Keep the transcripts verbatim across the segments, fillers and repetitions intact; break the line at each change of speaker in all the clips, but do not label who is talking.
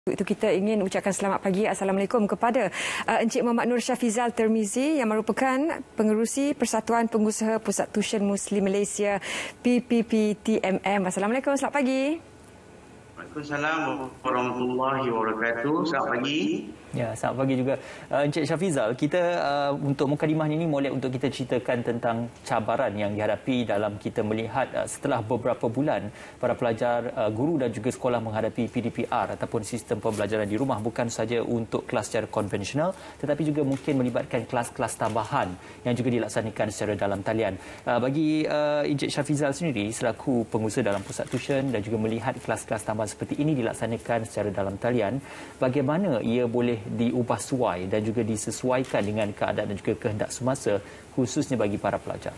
Itu kita ingin ucapkan selamat pagi, Assalamualaikum kepada uh, Encik Muhammad Nur Syafizal Termizi yang merupakan pengerusi Persatuan Pengusaha Pusat Tuisyen Muslim Malaysia P P P T M M. Assalamualaikum, selamat pagi.
Waalaikumsalam warahmatullahi wabarakatuh. Selamat pagi.
Ya, selamat pagi juga. Uh, Encik Syafizal, kita uh, untuk mukadimah ini molek untuk kita ceritakan tentang cabaran yang dihadapi dalam kita melihat uh, setelah beberapa bulan para pelajar, uh, guru dan juga sekolah menghadapi P D P R ataupun sistem pembelajaran di rumah, bukan saja untuk kelas secara konvensional tetapi juga mungkin melibatkan kelas-kelas tambahan yang juga dilaksanakan secara dalam talian. Uh, bagi uh, Encik Syafizal sendiri selaku pengusaha dalam pusat tuisyen dan juga melihat kelas-kelas tambahan seperti ini dilaksanakan secara dalam talian, bagaimana ia boleh diubah suai dan juga disesuaikan dengan keadaan dan juga kehendak semasa, khususnya bagi para pelajar?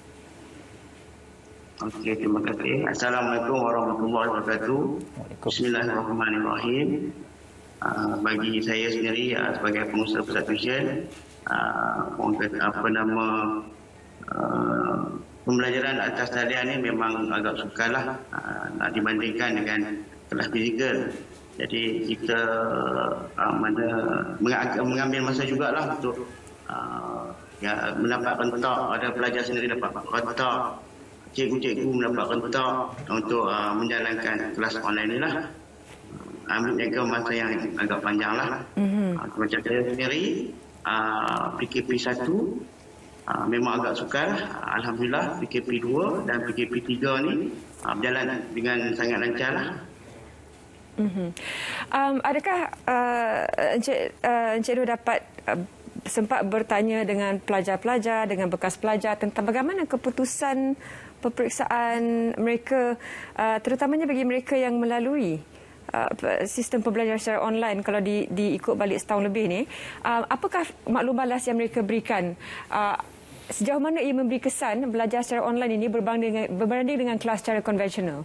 Okey, terima kasih. Assalamualaikum warahmatullahi wabarakatuh. Bismillahirrahmanirrahim. Uh, bagi saya sendiri uh, sebagai pengusaha pusat tuisyen, uh, apa nama uh, pembelajaran atas talian ini memang agak sukarlah uh, nak dibandingkan dengan kelas fizikal. Jadi kita uh, mana mengambil masa jugalah untuk uh, ya, mendapat rentak. Ada pelajar sendiri dapat rentak, cikgu-cikgu mendapat rentak untuk uh, menjalankan kelas online ini lah. Ambil jaga masa yang agak panjang lah. Mm-hmm. Uh, macam saya sendiri, uh, P K P satu uh, memang agak sukar. Alhamdulillah P K P dua dan P K P tiga ni uh, berjalan dengan sangat lancar lah.
Mm-hmm. Um, adakah uh, Encik, uh, Encik Nur dapat uh, sempat bertanya dengan pelajar-pelajar, dengan bekas pelajar tentang bagaimana keputusan peperiksaan mereka, uh, terutamanya bagi mereka yang melalui uh, sistem pembelajaran secara online kalau di, diikut balik setahun lebih ni, uh, apakah maklum balas yang mereka berikan? Uh, sejauh mana ia memberi kesan belajar secara online ini berbanding dengan, berbanding dengan kelas secara konvensional?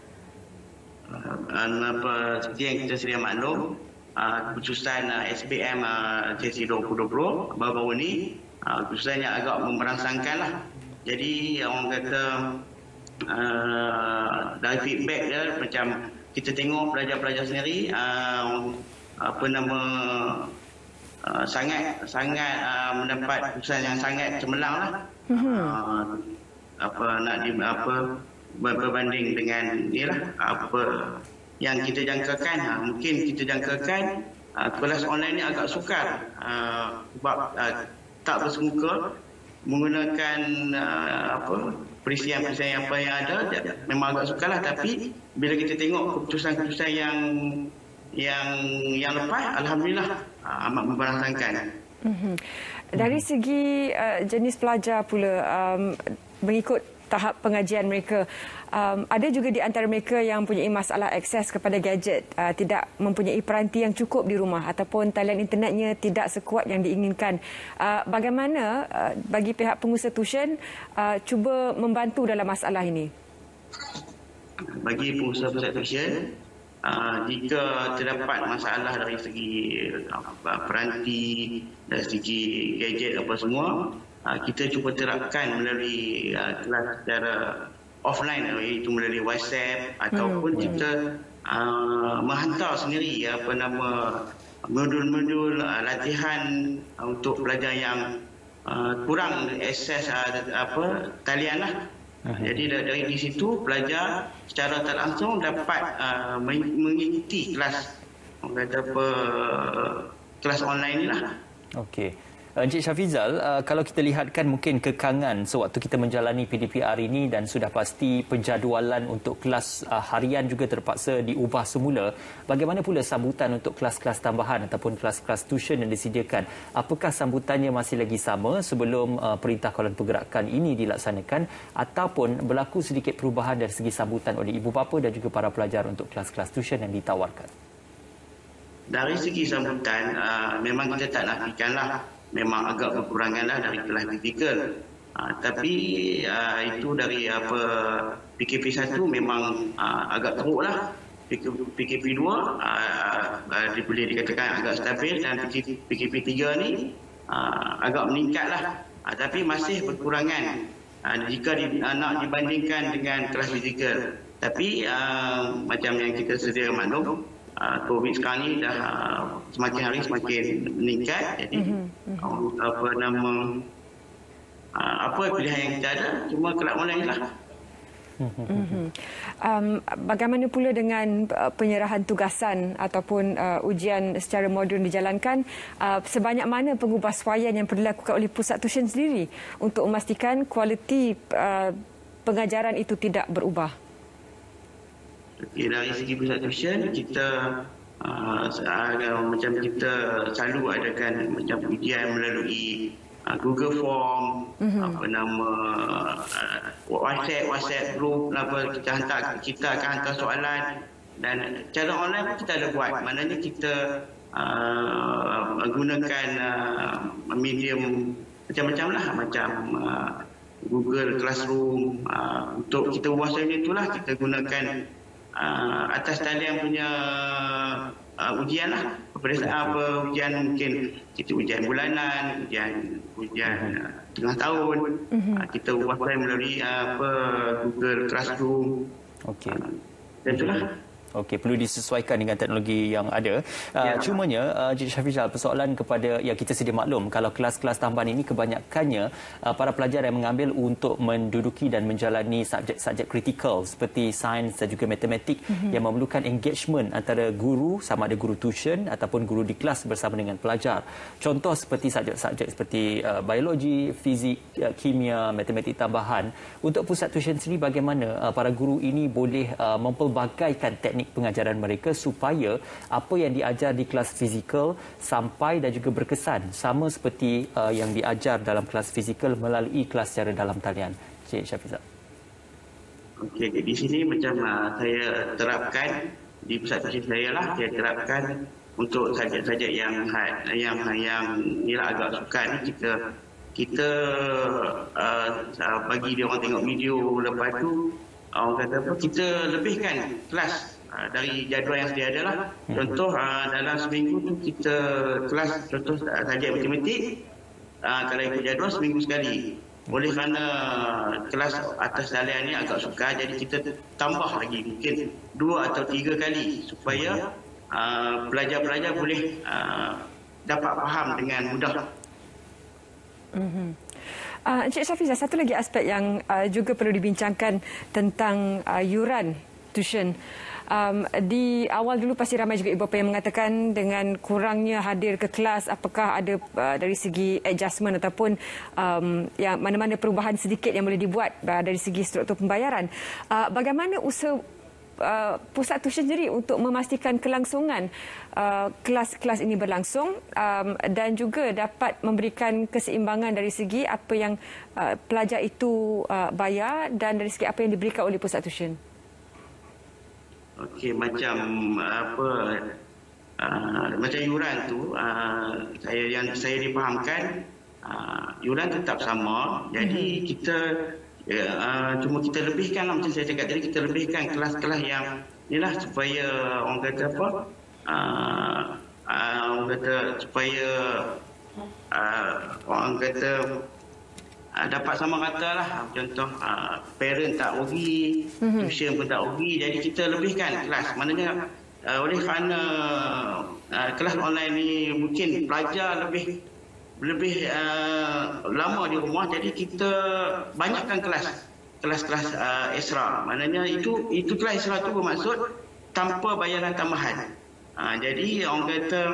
Uh, apa, seperti yang kita sedia maklum, uh, keputusan uh, S B M uh, sesi dua ribu dua puluh baru-baru ini, uh, keputusannya agak memberangsangkan lah. Jadi orang kata uh, dari feedback dia, macam kita tengok pelajar-pelajar sendiri uh, apa nama uh, sangat sangat uh, mendapat keputusan yang sangat cemerlang lah. Uh, apa nak di apa berbanding dengan inilah apa yang kita jangkakan. Ha, mungkin kita jangkakan uh, kelas online ni agak sukar uh, sebab uh, tak bersemuka menggunakan uh, apa perisian-perisian apa yang ada, memang agak sukarlah. Tapi bila kita tengok keputusan-keputusan yang yang yang lepas, alhamdulillah uh, amat memberangsangkan. Mm-hmm.
Dari segi uh, jenis pelajar pula, um, mengikut tahap pengajian mereka, um, ada juga di antara mereka yang mempunyai masalah akses kepada gadget, uh, tidak mempunyai peranti yang cukup di rumah ataupun talian internetnya tidak sekuat yang diinginkan. Uh, bagaimana uh, bagi pihak pengusaha tuisyen uh, cuba membantu dalam masalah ini?
Bagi pengusaha pusat tuisyen, uh, jika terdapat masalah dari segi uh, peranti, dari segi gadget apa semua, Uh, kita cuba terapkan melalui uh, kelas secara offline, iaitu melalui WhatsApp ataupun hmm. kita uh, menghantar sendiri apa nama modul-modul uh, latihan uh, untuk pelajar yang uh, kurang akses uh, apa talian lah. Hmm. Jadi dari di situ pelajar secara tak langsung dapat uh, mengikuti kelas kata apa kelas online ni lah.
Okey. Encik Syafizal, uh, kalau kita lihatkan mungkin kekangan sewaktu kita menjalani P D P R ini dan sudah pasti penjadualan untuk kelas uh, harian juga terpaksa diubah semula, bagaimana pula sambutan untuk kelas-kelas tambahan ataupun kelas-kelas tuisyen yang disediakan? Apakah sambutannya masih lagi sama sebelum uh, Perintah Kawalan Pergerakan ini dilaksanakan ataupun berlaku sedikit perubahan dari segi sambutan oleh ibu bapa dan juga para pelajar untuk kelas-kelas tuisyen yang ditawarkan?
Dari segi sambutan, uh, memang kita tak nafikanlah, memang agak kekuranganlah dari kelas fizikal. Uh, tapi uh, itu dari apa P K P satu memang uh, agak teruklah. P K P dua uh, uh, boleh dikatakan agak stabil dan P K P tiga ni uh, agak meningkatlah. Uh, tapi masih berkurangan uh, jika di, uh, nak dibandingkan dengan kelas fizikal. Tapi uh, macam yang kita sedia maklum, uh, COVID sekarang ni dah uh, semakin hari semakin meningkat. Jadi mm-hmm. uh, apa nama uh, apa pilihan yang kita ada cuma kelab online lah.
Mm-hmm. Um, bagaimana pula dengan uh, penyerahan tugasan ataupun uh, ujian secara moden dijalankan? Uh, sebanyak mana pengubahsuaian yang perlu dilakukan oleh pusat tuition sendiri untuk memastikan kualiti uh, pengajaran itu tidak berubah?
Okay, dari segi pusat tuition, kita uh, ada, macam kita selalu adakan macam ujian melalui Uh, Google Form, mm-hmm. apa nama uh, WhatsApp, WhatsApp group, apa kita hantar, kita akan hantar soalan, dan cara online pun kita ada buat. Maknanya kita uh, gunakan uh, medium macam-macam lah, macam uh, Google Classroom. Uh, untuk kita buat soalan itulah kita gunakan uh, atas talian punya uh, ujian lah. Perdesaan apa ujian, mungkin kita ujian bulanan, ujian ujian uh, tengah tahun, mm-hmm. uh, kita buat melalui uh, apa Google Classroom.
Okey.
Uh, dan itulah.
Okey, perlu disesuaikan dengan teknologi yang ada. Uh, ya. Cumanya, uh, Encik Shafizal, persoalan kepada, ya kita sedia maklum, kalau kelas-kelas tambahan ini kebanyakannya uh, para pelajar yang mengambil untuk menduduki dan menjalani subjek-subjek kritikal seperti sains dan juga matematik mm-hmm. yang memerlukan engagement antara guru, sama ada guru tuition ataupun guru di kelas bersama dengan pelajar. Contoh seperti subjek-subjek seperti uh, biologi, fizik, uh, kimia, matematik tambahan. Untuk pusat tuition sendiri, bagaimana uh, para guru ini boleh uh, mempelbagaikan teknik pengajaran mereka supaya apa yang diajar di kelas fizikal sampai dan juga berkesan sama seperti uh, yang diajar dalam kelas fizikal melalui kelas secara dalam talian. Cik Shafizal.
Okey, di sini macam uh, saya terapkan di pusat tuition saya lah, saya terapkan untuk subjek-subjek yang yang yang inilah agak sukan, kita kita uh, bagi dia orang tengok video, lepas tu orang kata apa, kita lebihkan kelas uh, dari jadual yang sedia ada lah. Contoh uh, dalam seminggu tu kita kelas, contoh subjek matematik, uh, kalau ikut jadual seminggu sekali. Oleh kerana kelas atas talian ni agak sukar, jadi kita tambah lagi mungkin dua atau tiga kali supaya uh, pelajar-pelajar boleh uh, dapat faham dengan mudah.
Mm-hmm. Uh, Encik Shafizal, satu lagi aspek yang uh, juga perlu dibincangkan tentang uh, yuran tuition. Um, di awal dulu pasti ramai juga ibu bapa yang mengatakan dengan kurangnya hadir ke kelas, apakah ada uh, dari segi adjustment ataupun um, yang mana-mana perubahan sedikit yang boleh dibuat uh, dari segi struktur pembayaran. Uh, bagaimana usaha Uh, pusat tuition sendiri untuk memastikan kelangsungan uh, kelas-kelas ini berlangsung um, dan juga dapat memberikan keseimbangan dari segi apa yang uh, pelajar itu uh, bayar dan dari segi apa yang diberikan oleh pusat tuition?
Okey, macam apa uh, macam yuran tu uh, saya yang saya difahamkan uh, yuran tetap sama, jadi mm-hmm. kita Ya, uh, cuma kita lebihkan lah, macam saya cakap tadi, kita lebihkan kelas-kelas yang inilah supaya orang kata apa uh, uh, orang kata supaya uh, orang kata uh, dapat sama rata lah. Contoh uh, parent tak rugi, mm-hmm. tuition pun tak rugi, jadi kita lebihkan kelas. Maknanya uh, oleh kerana uh, kelas online ni mungkin pelajar lebih lebih uh, lama di rumah, jadi kita banyakkan kelas kelas-kelas uh, Esra. Maknanya itu itu kelas Esra tu bermaksud tanpa bayaran tambahan. Uh, jadi orang kata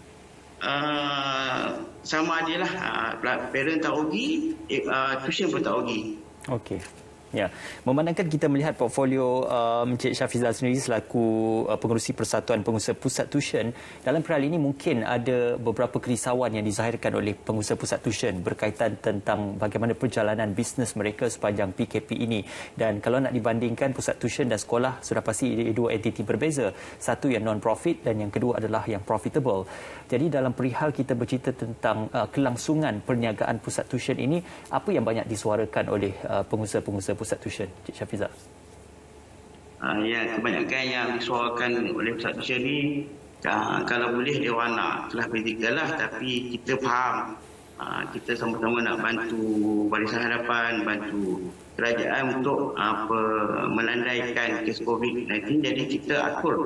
uh, sama adalah uh, parent tak rugi, uh, tuition pun tak rugi.
Okey. Ya, memandangkan kita melihat portfolio um, Encik Shafizal sendiri selaku uh, pengerusi Persatuan Pengusaha Pusat Tuition, dalam perihal ini mungkin ada beberapa kerisauan yang dizahirkan oleh pengusaha pusat tuition berkaitan tentang bagaimana perjalanan bisnes mereka sepanjang P K P ini. Dan kalau nak dibandingkan, pusat tuition dan sekolah sudah pasti dua entiti berbeza. Satu yang non-profit dan yang kedua adalah yang profitable. Jadi dalam perihal kita bercerita tentang uh, kelangsungan perniagaan pusat tuition ini, apa yang banyak disuarakan oleh uh, pengusaha-pengusaha pusat tuition, Cik Shafizal?
Uh, ya, kebanyakan yang disuarakan oleh pusat tuition ni uh, kalau boleh dia orang nak kelas fizikal lah, tapi kita faham uh, kita sama-sama nak bantu Barisan Harapan, bantu kerajaan untuk apa melandaikan kes COVID sembilan belas, jadi kita atur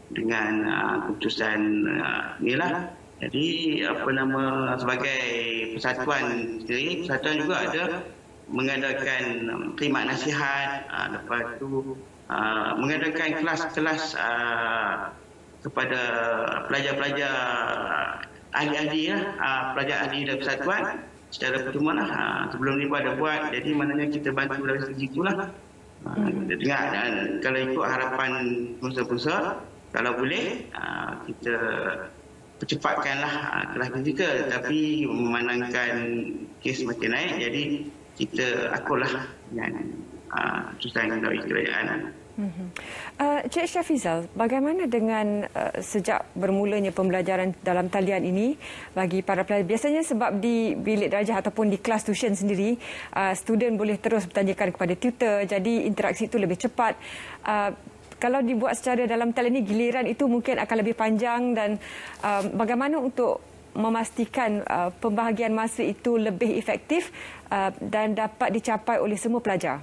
dengan uh, keputusan uh, inilah. Jadi apa nama sebagai persatuan sendiri, persatuan juga ada mengadakan khidmat nasihat, uh, lepas tu uh, mengadakan kelas-kelas uh, kepada pelajar-pelajar ahli-ahli lah, uh, pelajar ahli dan persatuan secara pertemuan lah. Uh, sebelum ni pun ada buat, jadi maknanya kita bantu dari segi itulah. Uh, dengar, dan kalau ikut harapan pengusaha-pengusaha, kalau boleh uh, kita percepatkanlah uh, kelas fizikal, tapi memandangkan kes makin naik, jadi kita akurlah dengan uh, keputusan dari kerajaan.
Mm-hmm. Uh, Cik Syafizal, bagaimana dengan uh, sejak bermulanya pembelajaran dalam talian ini bagi para pelajar? Biasanya sebab di bilik darjah ataupun di kelas tuition sendiri, uh, student boleh terus bertanyakan kepada tutor, jadi interaksi itu lebih cepat. Uh, Kalau dibuat secara dalam talian ini, giliran itu mungkin akan lebih panjang, dan uh, bagaimana untuk memastikan uh, pembahagian masa itu lebih efektif uh, dan dapat dicapai oleh semua pelajar?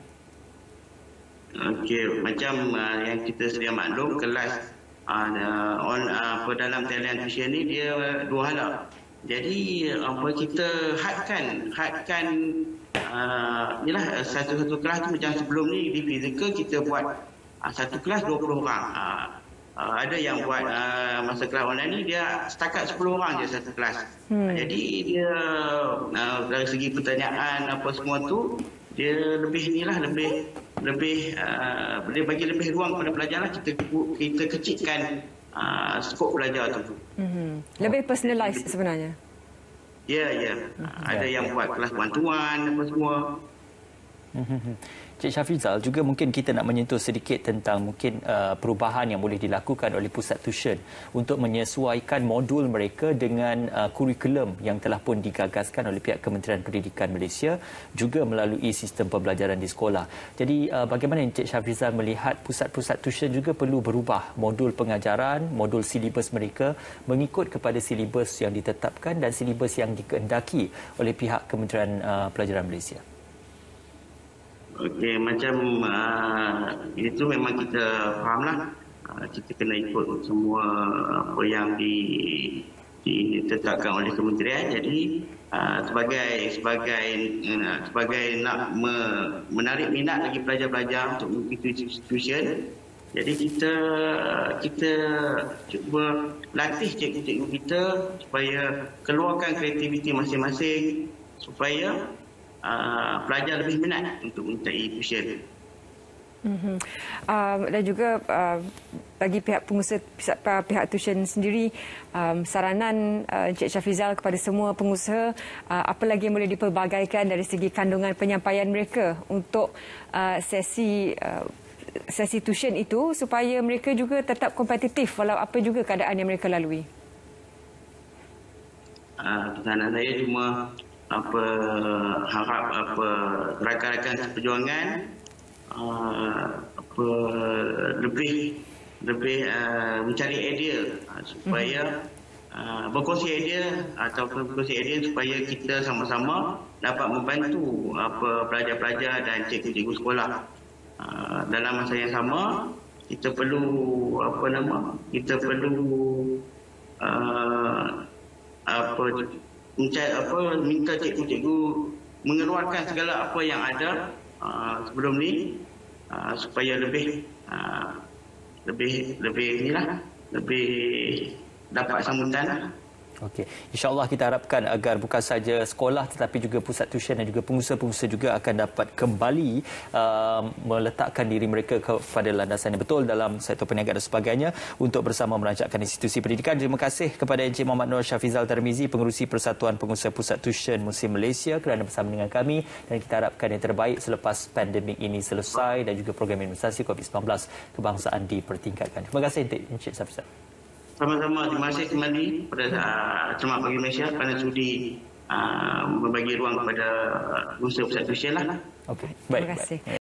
Okey, macam uh, yang kita sedia maklum, kelas uh, on uh, dalam talian tuition ni dia dua hala. Jadi apa uh, kita hadkan hadkan uh, inilah satu-satu kelas tu, macam sebelum ni di fizikal kita buat satu kelas dua puluh orang. Uh, uh, ada yang buat uh, masa kelas online ni dia setakat sepuluh orang je satu kelas. Hmm. Jadi dia uh, dari segi pertanyaan apa semua tu dia lebih inilah lebih lebih uh, dia bagi lebih ruang kepada pelajar lah. Kita kita kecilkan uh, skop pelajar tu. Hmm.
Lebih personalised sebenarnya.
Ya, ya. Hmm. Ada yang buat kelas one-to-one apa semua.
Cik Syafizal, juga mungkin kita nak menyentuh sedikit tentang mungkin uh, perubahan yang boleh dilakukan oleh pusat tuition untuk menyesuaikan modul mereka dengan uh, kurikulum yang telah pun digagaskan oleh pihak Kementerian Pendidikan Malaysia, juga melalui sistem pembelajaran di sekolah. Jadi uh, bagaimana Cik Syafizal melihat pusat-pusat tuition juga perlu berubah modul pengajaran, modul silibus mereka mengikut kepada silibus yang ditetapkan dan silibus yang dikehendaki oleh pihak Kementerian uh, Pelajaran Malaysia?
Okey, macam uh, itu memang kita fahamlah. Uh, kita kena ikut semua apa yang di, ditetapkan oleh kementerian. Jadi uh, sebagai sebagai uh, sebagai nak me, menarik minat lagi pelajar-pelajar untuk mengikuti tuition. Jadi kita kita cuba latih cikgu-cikgu kita supaya keluarkan kreativiti masing-masing, supaya Uh, pelajar lebih minat untuk menyertai tuition.
Mm-hmm. Uh, dan juga uh, bagi pihak pengusaha, pihak, pihak tuition sendiri, um, saranan uh, Encik Syafizal kepada semua pengusaha, uh, apa lagi yang boleh dipelbagaikan dari segi kandungan penyampaian mereka untuk uh, sesi uh, sesi tuition itu, supaya mereka juga tetap kompetitif walau apa juga keadaan yang mereka lalui?
Uh, pesanan saya cuma apa harap apa rakan-rakan seperjuangan uh, apa lebih lebih uh, mencari idea uh, supaya uh, berkongsi idea atau berkongsi idea supaya kita sama-sama dapat membantu apa pelajar-pelajar dan cikgu-cikgu sekolah. Uh, dalam masa yang sama kita perlu apa nama kita perlu uh, apa mencari apa minta cikgu-cikgu mengeluarkan segala apa yang ada uh, sebelum ni uh, supaya lebih uh, lebih lebih inilah lebih dapat sambutan.
Okey, insya-Allah kita harapkan agar bukan saja sekolah tetapi juga pusat tuition dan juga pengusaha-pengusaha juga akan dapat kembali uh, meletakkan diri mereka kepada landasan yang betul dalam sektor perniagaan dan sebagainya untuk bersama merancangkan institusi pendidikan. Terima kasih kepada Encik Muhammad Nur Syafizal Tarmizi, Pengerusi Persatuan Pengusaha Pusat Tuition Muslim Malaysia, kerana bersama dengan kami, dan kita harapkan yang terbaik selepas pandemik ini selesai dan juga program imunisasi covid sembilan belas kebangsaan dipertingkatkan. Terima kasih Encik Syafizal.
Sama-sama, terima kasih kembali kepada uh, Cermat Pagi Malaysia kerana sudi uh, membagi ruang kepada pengusaha pusat tuition lah.
Okey, baik.
Terima kasih.
Baik.